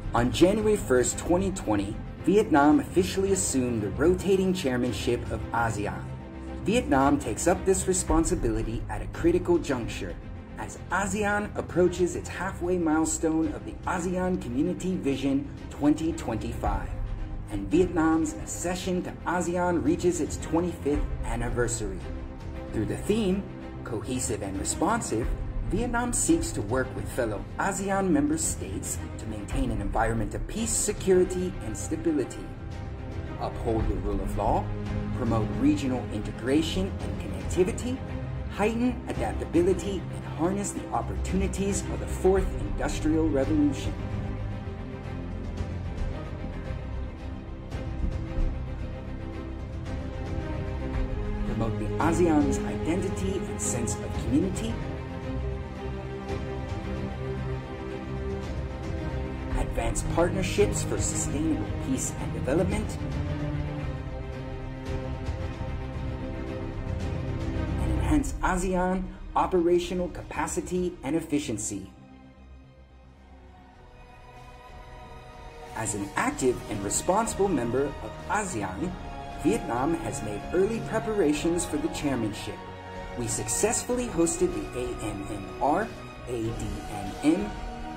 On January 1st, 2020, Vietnam officially assumed the rotating chairmanship of ASEAN. Vietnam takes up this responsibility at a critical juncture as ASEAN approaches its halfway milestone of the ASEAN Community Vision 2025, and Vietnam's accession to ASEAN reaches its 25th anniversary. Through the theme, Cohesive and Responsive, Vietnam seeks to work with fellow ASEAN member states to maintain an environment of peace, security, and stability, uphold the rule of law, promote regional integration and connectivity, heighten adaptability, and harness the opportunities of the Fourth Industrial Revolution. Promote the ASEAN's identity and sense of community, advance partnerships for sustainable peace and development, and enhance ASEAN operational capacity and efficiency. As an active and responsible member of ASEAN, Vietnam has made early preparations for the chairmanship. We successfully hosted the AMMR, ADNM,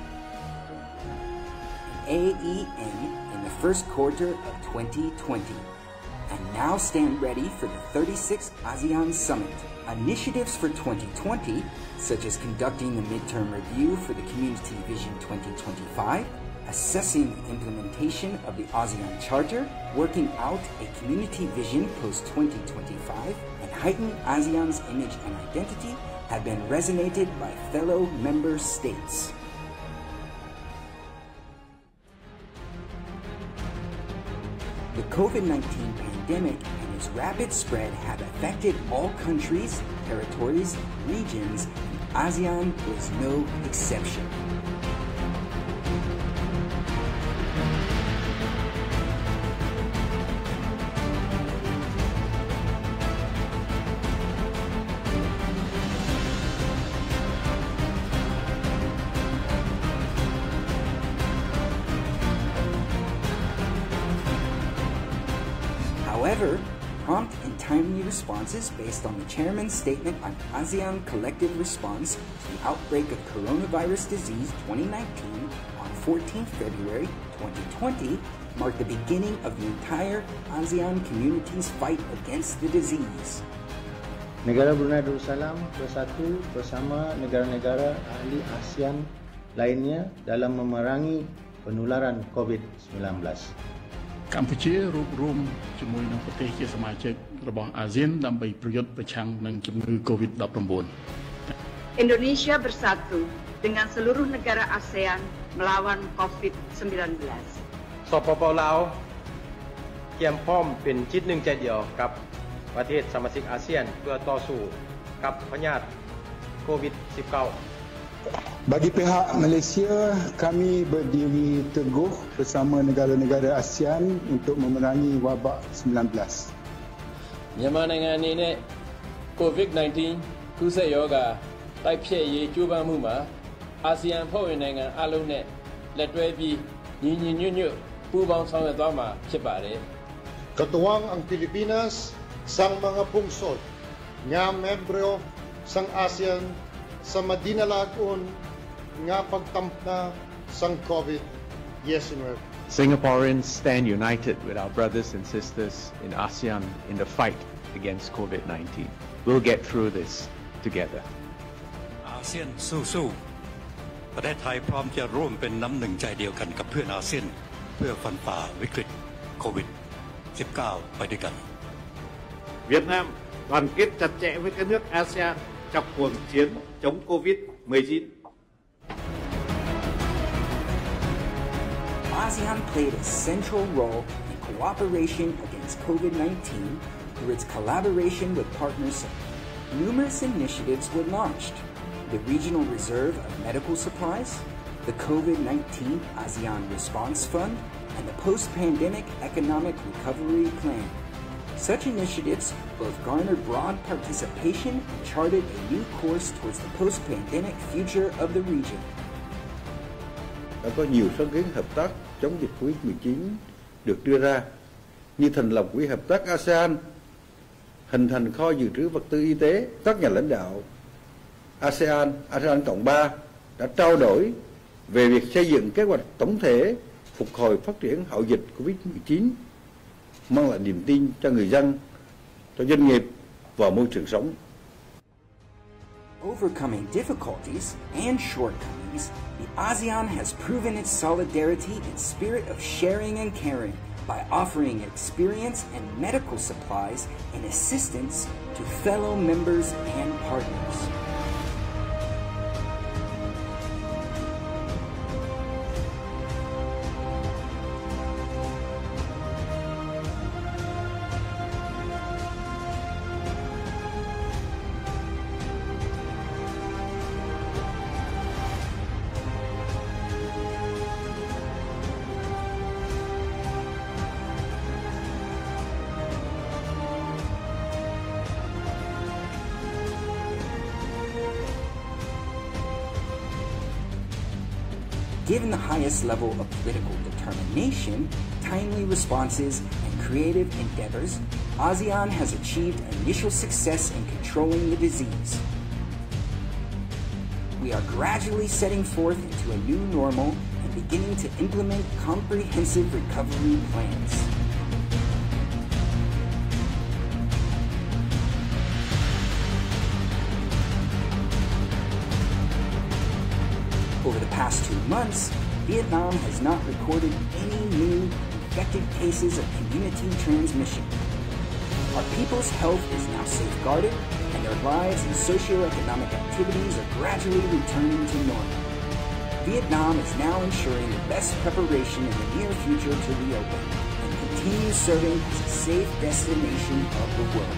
AEN in the first quarter of 2020, and now stand ready for the 36th ASEAN Summit. Initiatives for 2020, such as conducting the midterm review for the Community Vision 2025, assessing the implementation of the ASEAN Charter, working out a community vision post-2025, and heighten ASEAN's image and identity have been resonated by fellow member states. The COVID-19 pandemic and its rapid spread have affected all countries, territories, regions, and ASEAN was no exception. However, prompt and timely responses based on the chairman's statement on ASEAN collective response to the outbreak of coronavirus disease 2019 on 14 February 2020 marked the beginning of the entire ASEAN community's fight against the disease. Negara Brunei Darussalam bersatu bersama negara-negara ahli ASEAN lainnya dalam memerangi penularan COVID-19. កម្ពុជារួបរวมជាមួយនឹងប្រទេសជាសមាជិករបស់អាស៊ានដើម្បីប្រយុទ្ធប្រឆាំងនឹងជំងឺ COVID-19. Indonesia bersatu dengan seluruh negara ASEAN melawan COVID-19. สปป.ลาวเตรียมพร้อมเป็นจิตหนึ่งใจเดียวกับประเทศสมาชิกอาเซียนเพื่อต่อสู้กับพยาธิโควิด -19. Bagi pihak Malaysia, kami berdiri teguh bersama negara-negara ASEAN untuk memerangi wabak 19. မြန်မာနိုင်ငံအနေနဲ့ COVID-19 ကူးစက်ရောဂါတိုက်ဖျက်ရေးကြိုးပမ်းမှုမှာအာဆီယံဖွဲ့ဝင်နိုင်ငံအလုံးနဲ့လက်တွဲပြီးညီညီညွတ်ညွတ်ပူးပေါင်းဆောင်ရွက်သွားမှာဖြစ်ပါတယ် Katuwang ang Pilipinas sang mga pungsod nga membro sang ASEAN sa madinalagon nga pagtampna sang COVID-19. Singaporeans stand united with our brothers and sisters in ASEAN in the fight against COVID-19. We'll get through this together. อาเซียนสู้ๆประเทศไทยพร้อมจะร่วมเป็นน้ำหนึ่งใจเดียวกันกับเพื่อนอาเซียนเพื่อฟันฝ่าวิกฤตโควิด -19 ไปด้วยกัน Việt Nam đoàn kết chặt chẽ với các nước ASEAN trong cuộc chiến chống COVID-19. ASEAN played a central role in cooperation against COVID-19 through its collaboration with partners. Numerous initiatives were launched: the Regional Reserve of Medical Supplies, the COVID-19 ASEAN Response Fund, and the Post-Pandemic Economic Recovery Plan. Such initiatives both garnered broad participation and charted a new course towards the post-pandemic future of the region. đã có nhiều sáng kiến hợp tác chống dịch Covid-19 được đưa ra, như thành lập Quỹ hợp tác ASEAN, hình thành kho dự trữ vật tư y tế. Các nhà lãnh đạo ASEAN Cộng 3 đã trao đổi về việc xây dựng kế hoạch tổng thể phục hồi phát triển hậu dịch Covid-19, mang lại niềm tin cho người dân, cho doanh nghiệp và môi trường sống. Overcoming difficulties and shortcomings, the ASEAN has proven its solidarity and spirit of sharing and caring by offering experience and medical supplies and assistance to fellow members and partners. Given the highest level of political determination, timely responses, and creative endeavors, ASEAN has achieved initial success in controlling the disease. We are gradually setting forth into a new normal and beginning to implement comprehensive recovery plans. Over the past 2 months, Vietnam has not recorded any new infected cases of community transmission. Our people's health is now safeguarded, and their lives and socioeconomic activities are gradually returning to normal. Vietnam is now ensuring the best preparation in the near future to reopen and continue serving as a safe destination of the world.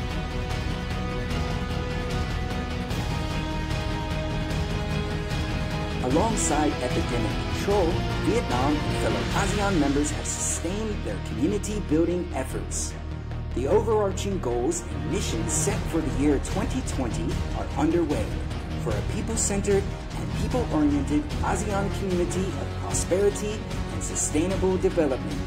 Alongside epidemic control, Vietnam and fellow ASEAN members have sustained their community-building efforts. The overarching goals and missions set for the year 2020 are underway for a people-centered and people-oriented ASEAN community of prosperity and sustainable development.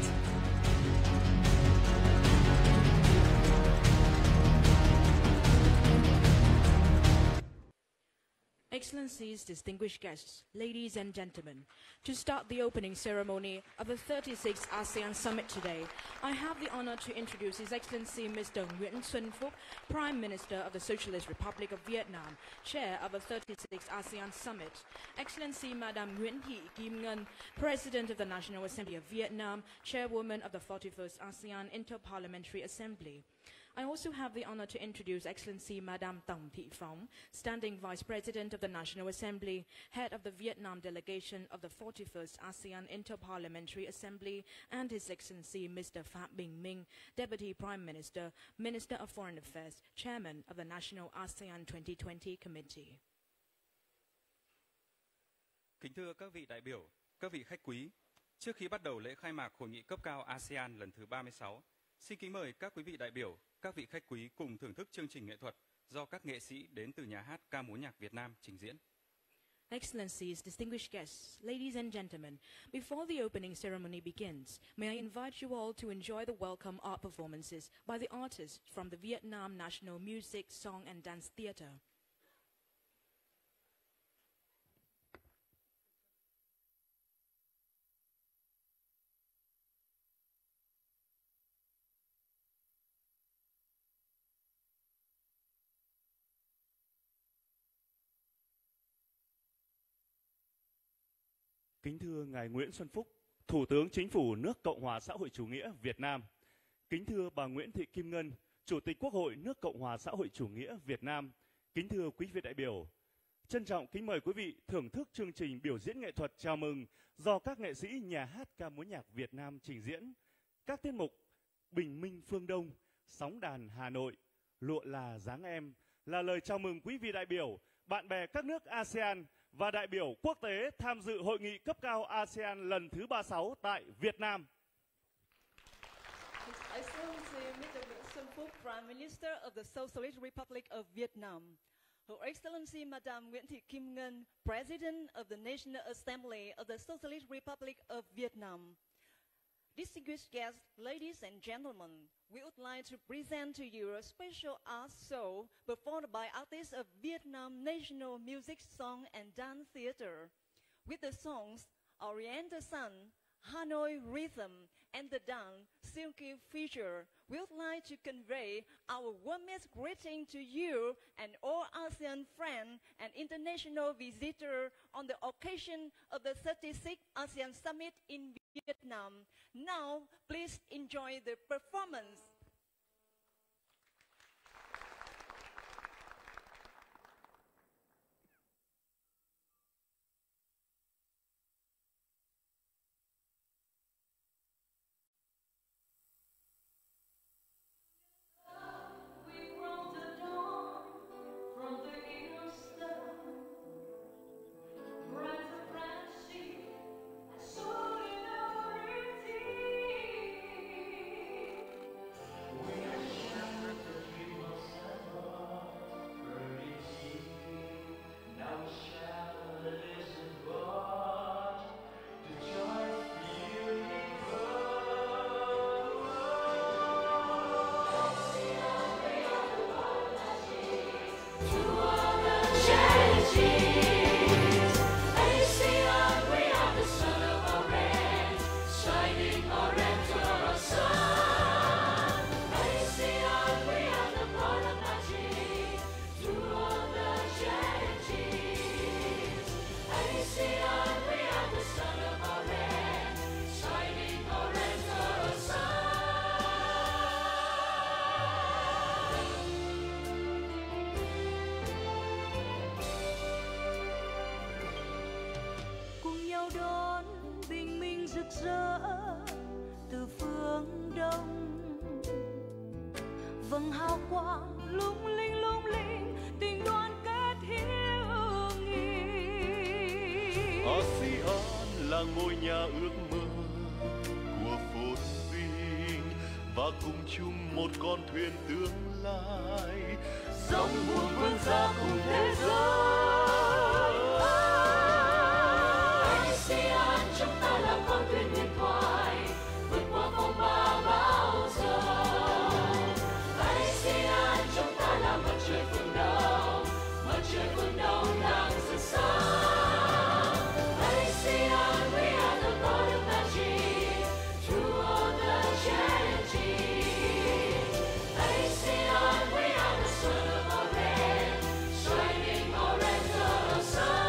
Excellencies, distinguished guests, ladies and gentlemen, to start the opening ceremony of the 36th ASEAN Summit today, I have the honor to introduce His Excellency Mr. Nguyen Xuân Phúc, Prime Minister of the Socialist Republic of Vietnam, Chair of the 36th ASEAN Summit, Excellency Madame Nguyễn Thị Kim Ngân, President of the National Assembly of Vietnam, Chairwoman of the 41st ASEAN Inter-Parliamentary Assembly. I also have the honor to introduce Excellency Madame Tòng Thị Phóng, Standing Vice President of the National Assembly, Head of the Vietnam Delegation of the 41st ASEAN Inter-Parliamentary Assembly, and His Excellency Mr. Phạm Bình Minh, Deputy Prime Minister, Minister of Foreign Affairs, Chairman of the National ASEAN 2020 Committee. Kính thưa các vị đại biểu, các vị khách quý, trước khi bắt đầu lễ khai mạc Hội nghị cấp cao ASEAN lần thứ 36, xin kính mời các quý vị đại biểu, các vị khách quý cùng thưởng thức chương trình nghệ thuật do các nghệ sĩ đến từ nhà hát ca múa nhạc Việt Nam trình diễn. Excellencies, distinguished guests, ladies and gentlemen, before the opening ceremony begins, may I invite you all to enjoy the welcome art performances by the artists from the Vietnam National Music, Song and Dance Theatre. Kính thưa Ngài Nguyễn Xuân Phúc, Thủ tướng Chính phủ nước Cộng hòa xã hội chủ nghĩa Việt Nam. Kính thưa bà Nguyễn Thị Kim Ngân, Chủ tịch Quốc hội nước Cộng hòa xã hội chủ nghĩa Việt Nam. Kính thưa quý vị đại biểu, trân trọng kính mời quý vị thưởng thức chương trình biểu diễn nghệ thuật chào mừng do các nghệ sĩ nhà hát ca múa nhạc Việt Nam trình diễn. Các tiết mục Bình Minh Phương Đông, Sóng đàn Hà Nội, Lụa là dáng em là lời chào mừng quý vị đại biểu, bạn bè các nước ASEAN và đại biểu quốc tế tham dự hội nghị cấp cao ASEAN lần thứ 36 tại Việt Nam. His Excellency Mr. Nguyễn Xuân Phúc, Prime Minister of the Socialist Republic of Vietnam. Her Excellency Madame Nguyễn Thị Kim Ngân, President of the National Assembly of the Socialist Republic of Vietnam. Distinguished guests, ladies and gentlemen, we would like to present to you a special art show performed by artists of Vietnam National Music, Song and Dance Theater. With the songs Oriental Sun, Hanoi Rhythm, and the dance Silky Feature, we would like to convey our warmest greeting to you and all ASEAN friends and international visitors on the occasion of the 36th ASEAN Summit in Vietnam. Now, please enjoy the performance. Từ phương đông vầng hào quang lung linh tình đoàn kết hữu nghị. ASEAN là ngôi nhà ước mơ của phồn vinh và cùng chung một con thuyền tương lai dòng buồm vươn ra cùng thế giới. ASEAN chúng ta là con thuyền huyền thoại vượt qua phong ba bão giông. ASEAN chúng ta là mặt trời phương Đông đang rực sáng. ASEAN we are the God of magic through all the challenges. ASEAN we are the son of our land, shining orange the sun.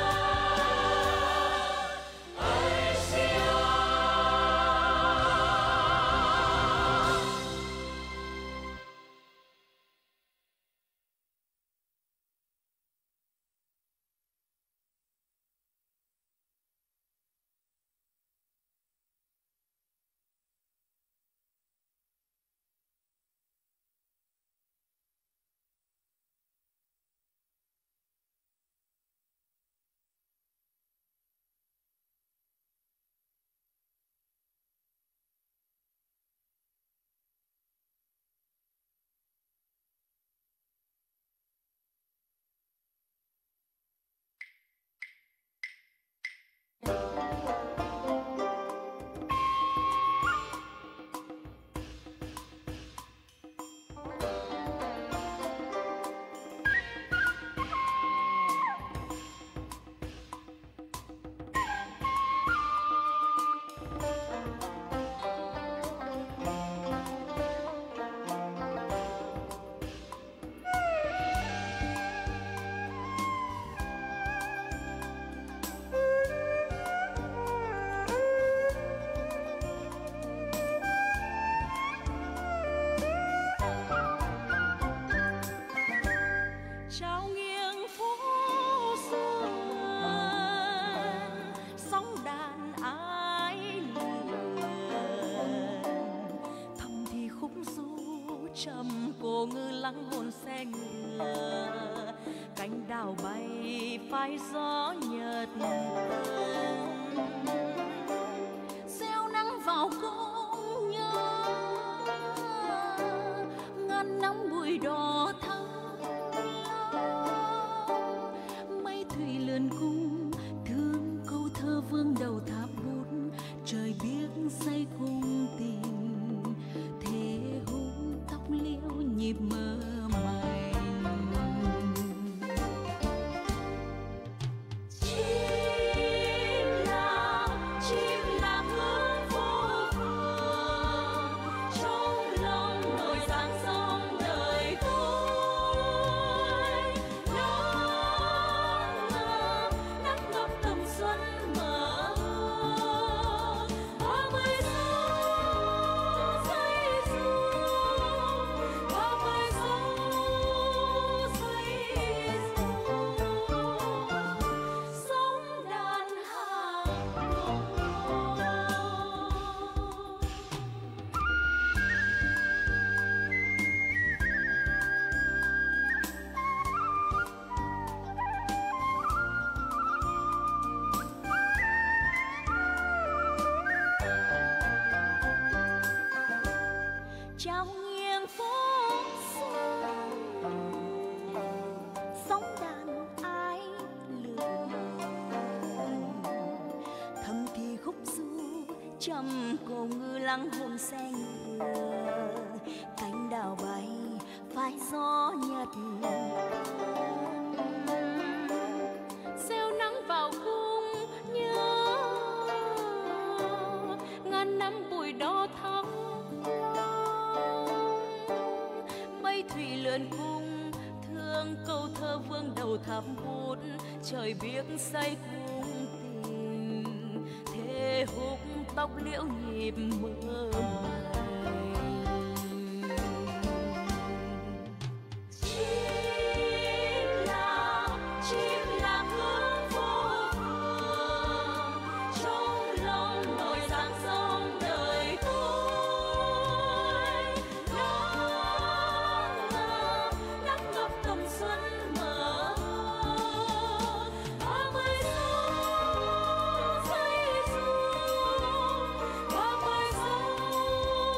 trầm cô ngư lắng hồn xe ngựa cánh đào bay phai gió nhật gieo nắng vào công nhớ ngăn nắng bụi đỏ thắm nhịp mơ mày. Chim là hương vô phương, trong lòng nổi sáng sông đời tôi. Nắng ngập tầm xuân mơ, hoa mới dấu say ru, hoa mới dấu say ru, sóng đàn Hà Nội. Trao nghiêng phố sông, sóng đàn ái lượn, thầm thì khúc ru trầm cổ ngư lắng hồn xanh vừa, cánh đào bay phai gió nhật, gieo nắng vào cung nhớ, ngàn năm bụi đỏ thắm mây thủy lượn cung, thương câu thơ vương đầu thắm bút, trời biếc say cung tình, thế húc tóc liễu nhịp mơ mày. Chim là hương vô phương, trong lòng nổi sáng sông đời tôi. Nắng ngập tầm xuân mơ, hoa mới dấu say ru, hoa mới dấu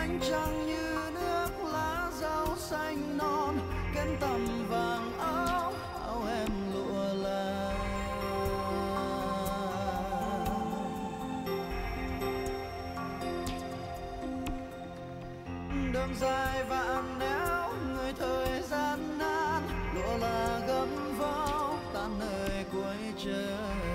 ánh trăng như nước lá rau xanh non, kén tằm vàng áo áo em lụa là. Đường dài vạn néo người thời gian nan, lụa là gấm vó tan nơi cuối trời.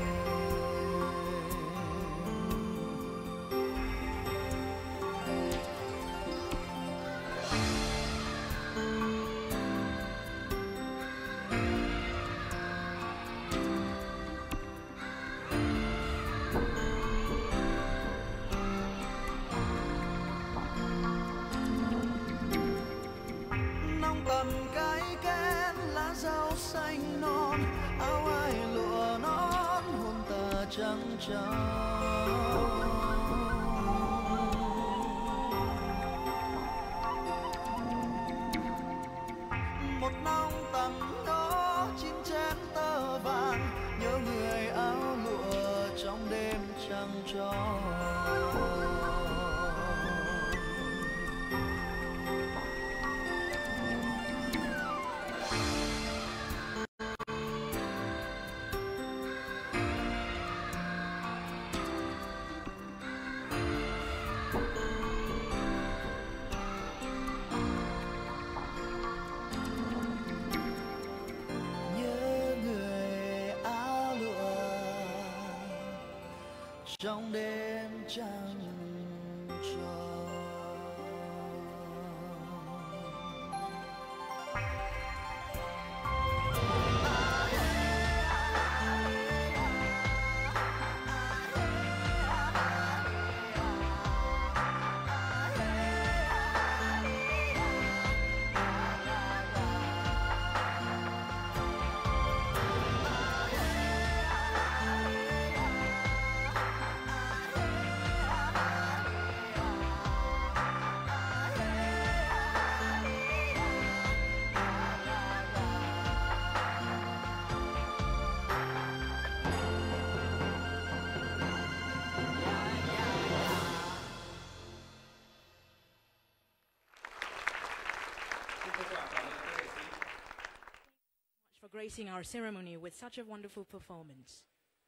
Tầm cái kén lá rau xanh non, áo ai lụa nón hôn tà trắng trao. Một nòng tầm đó chín chén tơ vàng, nhớ người áo lụa trong đêm trăng tròn. Trong đêm trăng tròn. For gracing our ceremony with such a wonderful performance.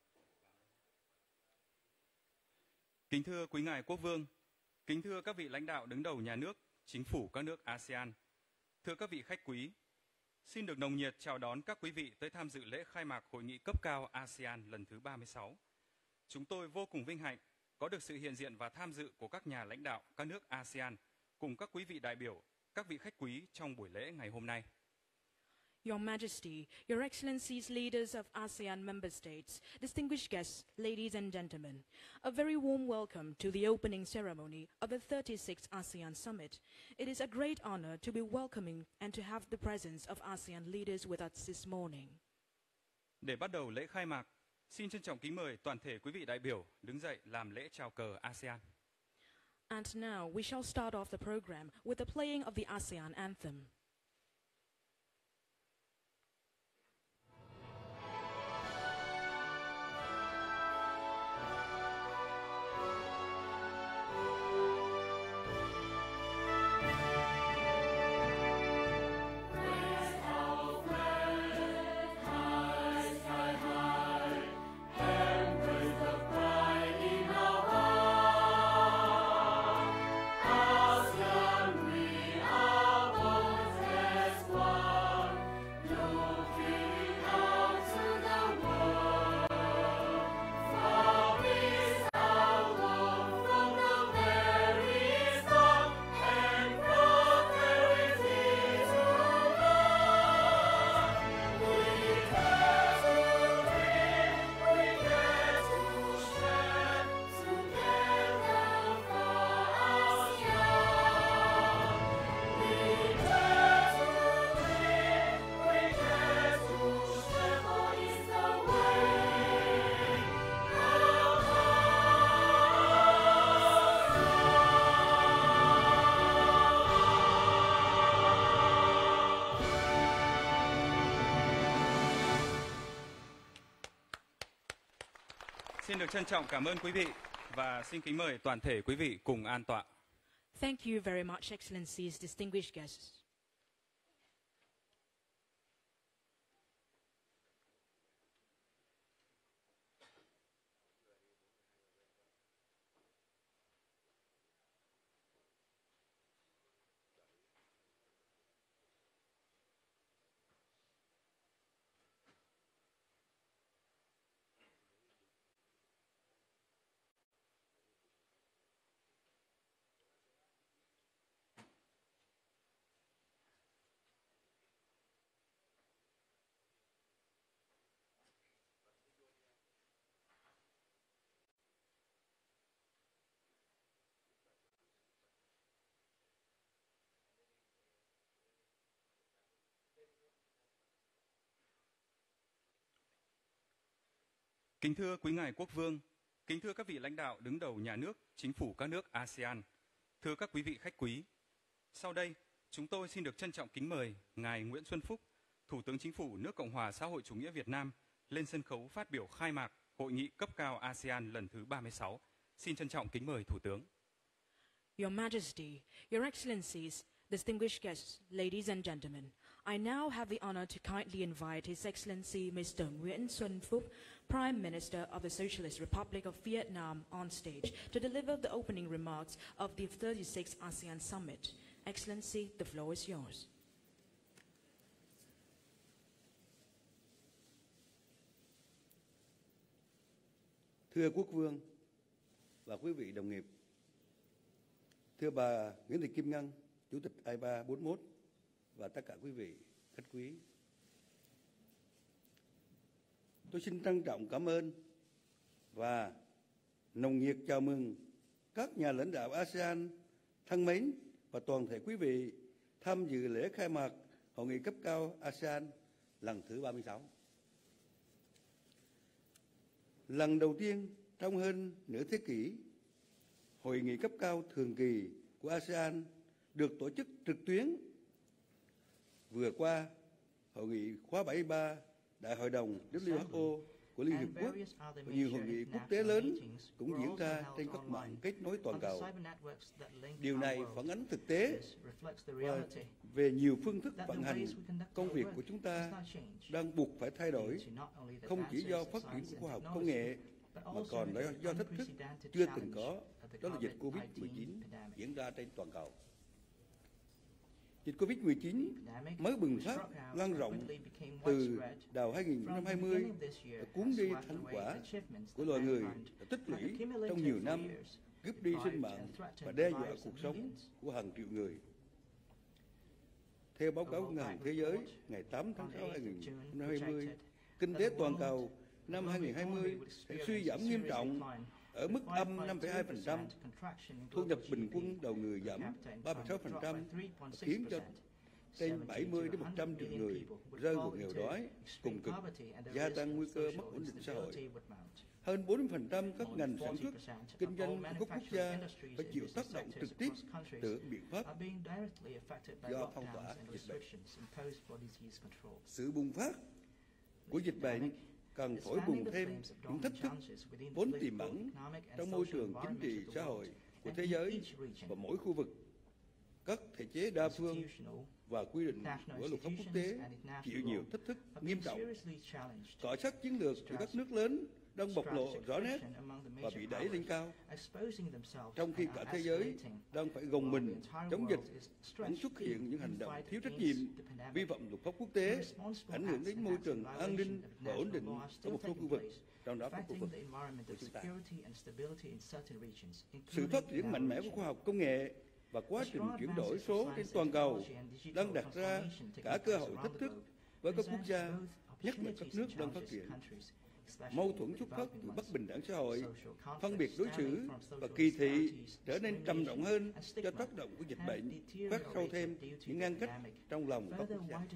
Kính thưa quý ngài quốc vương, kính thưa các vị lãnh đạo đứng đầu nhà nước, chính phủ các nước ASEAN, thưa các vị khách quý, xin được nồng nhiệt chào đón các quý vị tới tham dự lễ khai mạc hội nghị cấp cao ASEAN lần thứ 36. Chúng tôi vô cùng vinh hạnh có được sự hiện diện và tham dự của các nhà lãnh đạo các nước ASEAN cùng các quý vị đại biểu, các vị khách quý trong buổi lễ ngày hôm nay. Your Majesty, Your Excellencies, leaders of ASEAN member states, distinguished guests, ladies and gentlemen, a very warm welcome to the opening ceremony of the 36th ASEAN Summit. It is a great honor to be welcoming and to have the presence of ASEAN leaders with us this morning. Để bắt đầu lễ khai mạc, xin trân trọng kính mời toàn thể quý vị đại biểu đứng dậy làm lễ chào cờ ASEAN. And now we shall start off the program with the playing of the ASEAN anthem. Xin được trân trọng cảm ơn quý vị và xin kính mời toàn thể quý vị cùng an tọa. Thank you very much, Excellencies, distinguished guests. Kính thưa quý ngài quốc vương, kính thưa các vị lãnh đạo đứng đầu nhà nước, chính phủ các nước ASEAN, thưa các quý vị khách quý. Sau đây, chúng tôi xin được trân trọng kính mời ngài Nguyễn Xuân Phúc, Thủ tướng Chính phủ nước Cộng hòa xã hội chủ nghĩa Việt Nam lên sân khấu phát biểu khai mạc Hội nghị cấp cao ASEAN lần thứ 36. Xin trân trọng kính mời Thủ tướng. Your Majesty, Your Excellencies, distinguished guests, ladies and gentlemen, I now have the honor to kindly invite His Excellency Mr. Nguyễn Xuân Phúc, Prime Minister of the Socialist Republic of Vietnam, on stage to deliver the opening remarks of the 36th ASEAN Summit. Excellency, the floor is yours. Thưa Quốc vương và quý vị đồng nghiệp, thưa bà Nguyễn Thị Kim Ngân, Chủ tịch IPA 41 và tất cả quý vị khách quý, tôi xin trân trọng cảm ơn và nồng nhiệt chào mừng các nhà lãnh đạo ASEAN thân mến và toàn thể quý vị tham dự lễ khai mạc Hội nghị cấp cao ASEAN lần thứ 36. Lần đầu tiên trong hơn nửa thế kỷ, Hội nghị cấp cao thường kỳ của ASEAN được tổ chức trực tuyến. Vừa qua, Hội nghị khóa 73 Đại hội đồng WHO của Liên Hiệp Quốc và nhiều hội nghị quốc tế lớn cũng diễn ra trên các mạng kết nối toàn cầu. Điều này phản ánh thực tế và về nhiều phương thức vận hành công việc của chúng ta đang buộc phải thay đổi, không chỉ do phát triển của khoa học công nghệ mà còn do thách thức chưa từng có, đó là dịch Covid-19 diễn ra trên toàn cầu. Dịch Covid-19 mới bùng phát lan rộng từ đầu 2020 và cuốn đi thành quả của loài người đã tích lũy trong nhiều năm, cướp đi sinh mạng và đe dọa cuộc sống của hàng triệu người. Theo báo cáo của Ngân hàng Thế giới ngày 8 tháng 6 2020, kinh tế toàn cầu năm 2020 sẽ suy giảm nghiêm trọng ở mức âm 5,2%, thu nhập bình quân đầu người giảm 3,6% và khiến cho trên 70 đến 100 triệu người rơi vào nghèo đói, cùng cực, gia tăng nguy cơ mất ổn định xã hội. Hơn 40% các ngành sản xuất, kinh doanh của các quốc gia phải chịu tác động trực tiếp từ biện pháp do phong tỏa dịch bệnh. Sự bùng phát của dịch bệnh cần thổi bùng thêm những thách thức vốn tiềm ẩn trong môi trường chính trị xã hội của thế giới và mỗi khu vực. Các thể chế đa phương và quy định của luật pháp quốc tế chịu nhiều thách thức nghiêm trọng. Cọ xát chiến lược của các nước lớn đang bộc lộ rõ nét và bị đẩy lên cao, trong khi cả thế giới đang phải gồng mình chống dịch, vẫn xuất hiện những hành động thiếu trách nhiệm, vi phạm luật pháp quốc tế, ảnh hưởng đến môi trường an ninh và ổn định ở một số khu vực, trong đó có khu vực của chúng ta. Sự phát triển mạnh mẽ của khoa học công nghệ và quá trình chuyển đổi số trên toàn cầu đang đặt ra cả cơ hội thách thức với các quốc gia, nhất là các nước đang phát triển. Mâu thuẫn xuất phát từ bất bình đẳng xã hội, phân biệt đối xử và kỳ thị trở nên trầm trọng hơn do tác động của dịch bệnh, phát sâu thêm những ngăn cách trong lòng các quốc gia.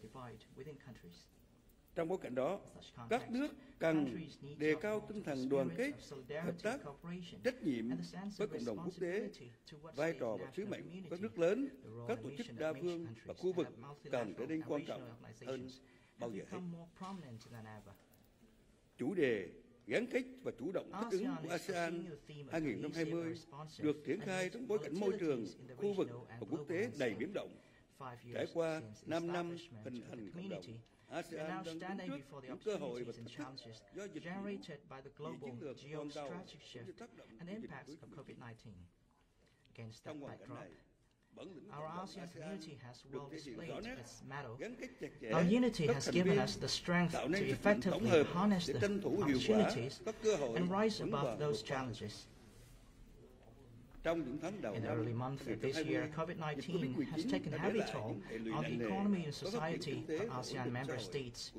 Trong bối cảnh đó, các nước cần đề cao tinh thần đoàn kết, hợp tác, trách nhiệm với cộng đồng quốc tế. Vai trò và sứ mệnh của các nước lớn, các tổ chức đa phương và khu vực càng trở nên quan trọng hơn bao giờ hết. Chủ đề gắn kết và chủ động thích ứng của ASEAN 2020 được triển khai trong bối cảnh môi trường, khu vực và quốc tế đầy biến động. Trải qua 5 năm hình thành cộng đồng, ASEAN đang đứng trước những cơ hội và thách thức do dịch virus, chiến lược toàn cầu cũng như tác động của dịch COVID-19. Trong hoàn cảnh này, our ASEAN community has well displayed its mettle. Our unity has given us the strength to effectively harness the opportunities and rise above those challenges. In the early months of this year, COVID-19 has taken heavy toll on the economy and society of ASEAN member states.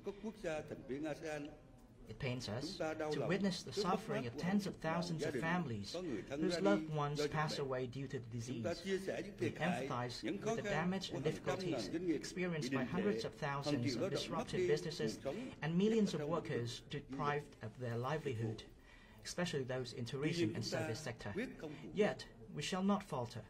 It pains us to witness the suffering of tens of thousands of families whose loved ones pass away due to the disease. We empathize with the damage and difficulties experienced by hundreds of thousands of disrupted businesses and millions of workers deprived of their livelihood, especially those in tourism and service sector. Yet, we shall not falter.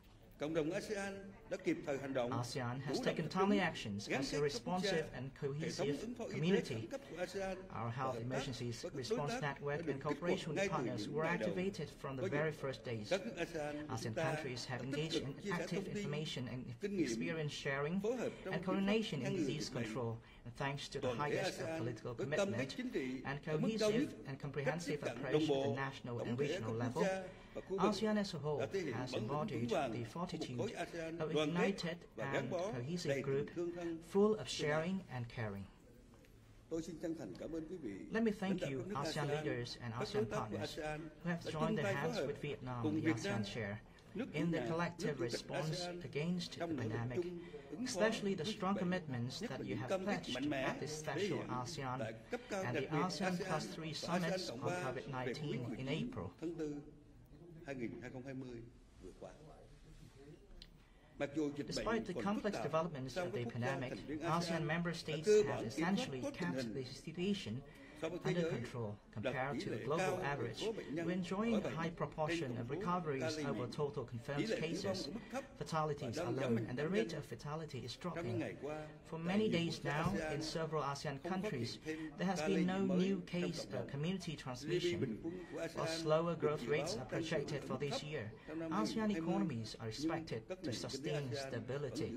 ASEAN has taken timely actions as a responsive and cohesive community. Our health emergencies response network and cooperation with partners were activated from the very first days. ASEAN countries have engaged in active information and experience sharing and coordination in disease control, and thanks to the highest of political commitment and cohesive and comprehensive approach at the national and regional level, ASEAN as a whole has embodied the fortitude of a united and cohesive group full of sharing and caring. Let me thank you, ASEAN leaders and ASEAN partners who have joined their hands with Vietnam, the ASEAN chair, in the collective response against the pandemic, especially the strong commitments that you have pledged at this special ASEAN and the ASEAN +3 summits on COVID-19 in April. Despite the complex developments of the pandemic, ASEAN member states have essentially kept the situation under control compared to the global average. We're enjoying a high proportion of recoveries over total confirmed cases, fatalities alone, and the rate of fatality is dropping. For many days now, in several ASEAN countries, there has been no new case of community transmission, while slower growth rates are projected for this year. ASEAN economies are expected to sustain stability.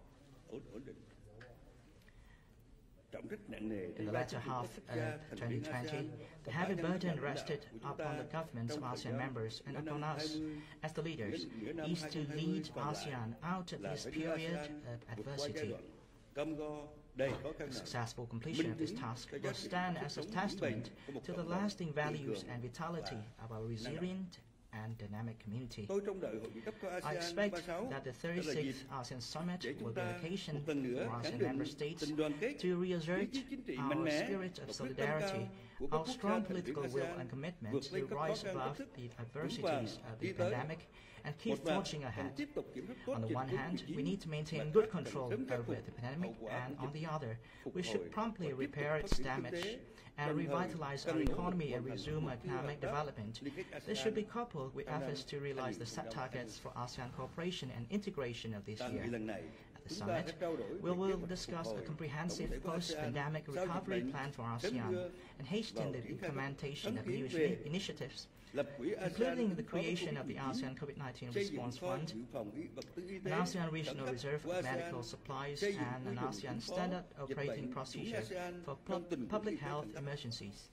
In the latter half of 2020, the heavy burden rested upon the governments of ASEAN members and upon us as the leaders is to lead ASEAN out of this period of adversity. The successful completion of this task will stand as a testament to the lasting values and vitality of our resilient and dynamic community. I expect that the 36th ASEAN Summit will be an occasion for ASEAN member states to reassert our spirit of solidarity, our strong political will and commitment to rise above the adversities of the pandemic and keep forging ahead. On the one hand, we need to maintain good control over the pandemic, and on the other, we should promptly repair its damage and revitalize our economy and resume economic development. This should be coupled with efforts to realize the set targets for ASEAN cooperation and integration of this year. At the summit, we will discuss a comprehensive post-pandemic recovery plan for ASEAN and hasten the implementation of new initiatives, including the creation of the ASEAN COVID-19 Response Fund, an ASEAN Regional Reserve of Medical Supplies, and an ASEAN Standard Operating Procedure for public health emergencies.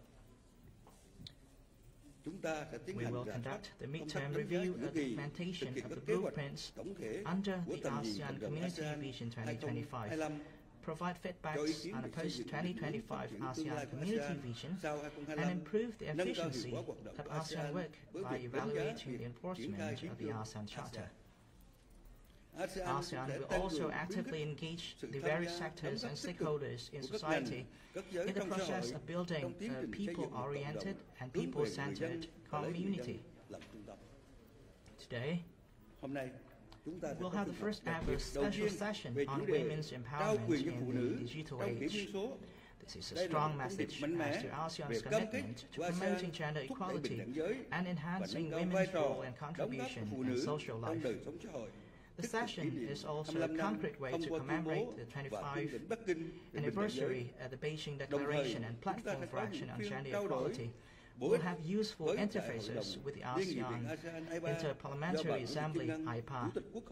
We will conduct the midterm review of the implementation of the blueprints under the ASEAN Community Vision 2025, provide feedbacks on a post-2025 ASEAN Community Vision, and improve the efficiency of ASEAN work by evaluating the enforcement of the ASEAN Charter. ASEAN will also actively engage the various sectors and stakeholders in society in the process of building a people-oriented and people-centered community. Today, we'll have the first ever special session on women's empowerment in the digital age. This is a strong message as to ASEAN's commitment to promoting gender equality and enhancing women's role and contribution in social life. The session is also a concrete way to commemorate the 25th anniversary of the Beijing Declaration and Platform for Action on Gender Equality, will have useful interfaces with the ASEAN Inter-Parliamentary Assembly (IPA),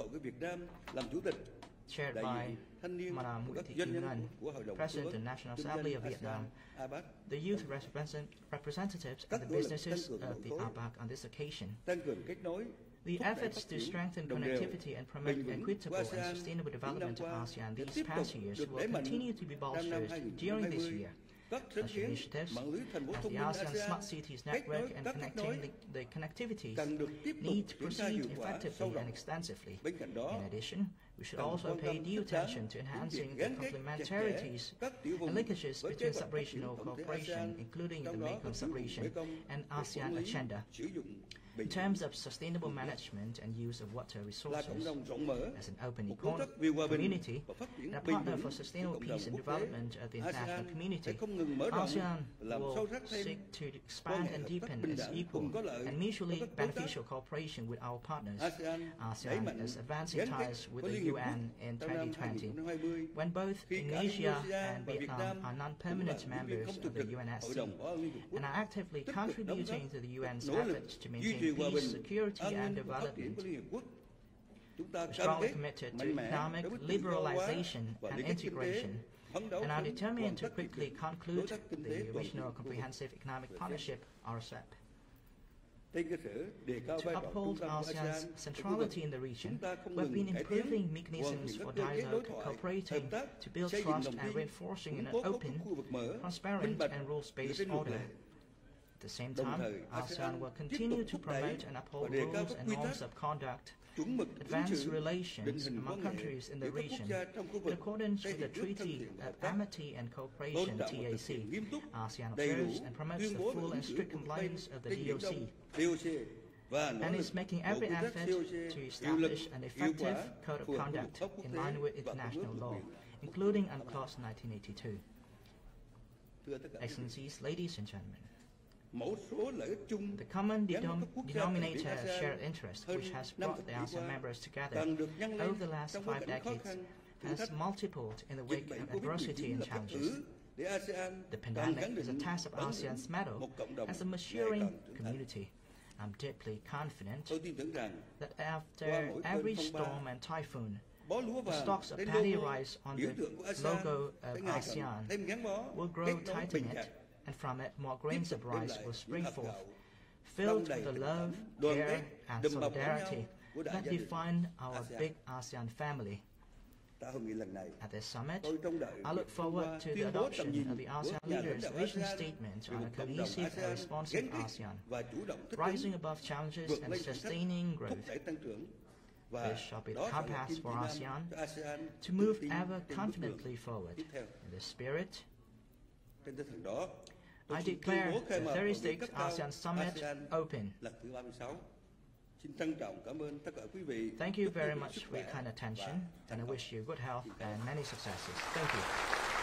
chaired by Madam Nguyễn Thị Kim Ngân, President of the National Assembly of Vietnam, the youth representatives and the businesses of the APAC on this occasion. The efforts to strengthen connectivity and promote equitable and sustainable development of ASEAN these past years will continue to be bolstered during this year. Such initiatives as the ASEAN Smart Cities Network and connecting the connectivities need to proceed effectively and extensively. In addition, we should also pay due attention to enhancing the complementarities and linkages between sub-regional cooperation, including the Mekong sub-region and ASEAN agenda. In terms of sustainable management and use of water resources, as an open community and a partner for sustainable peace and development of the international community, ASEAN will seek to expand and deepen its equal and mutually beneficial cooperation with our partners. ASEAN is advancing ties with the UN in 2020, when both Indonesia and Vietnam are non-permanent members of the UNSC and are actively contributing to the UN's efforts to maintain peace, security, and development. We're strongly committed to economic liberalization and integration, and are determined to quickly conclude the Regional Comprehensive Economic Partnership, RCEP. To uphold ASEAN's centrality in the region, we've been improving mechanisms for dialogue, cooperating to build trust and reinforcing an open, transparent, and rules-based order. At the same time, ASEAN will continue to promote and uphold rules and norms of conduct, advance relations among countries in the region in accordance with the Treaty of Amity and Cooperation (TAC). ASEAN observes and promotes the full and strict compliance of the DOC, and is making every effort to establish an effective code of conduct in line with international law, including UNCLOS 1982. Excellencies, ladies and gentlemen, the common denominator of shared interest, which has brought the ASEAN members together over the last 5 decades, has multiplied in the wake of adversity and challenges. The pandemic is a test of ASEAN's mettle as a maturing community. I'm deeply confident that after every storm and typhoon, the stalks of paddy rice on the logo of ASEAN will grow tight in it, and from it more grains of rice will spring forth, filled with the love, care, and solidarity that define our big ASEAN family. At this summit, I look forward to the adoption of the ASEAN leaders' vision statement on a cohesive and responsive ASEAN, rising above challenges and sustaining growth. This shall be the compass for ASEAN to move ever confidently forward. In this spirit, I declare the 36th ASEAN Summit open. Thank you very much for your kind attention, and I wish you good health and many successes. Thank you.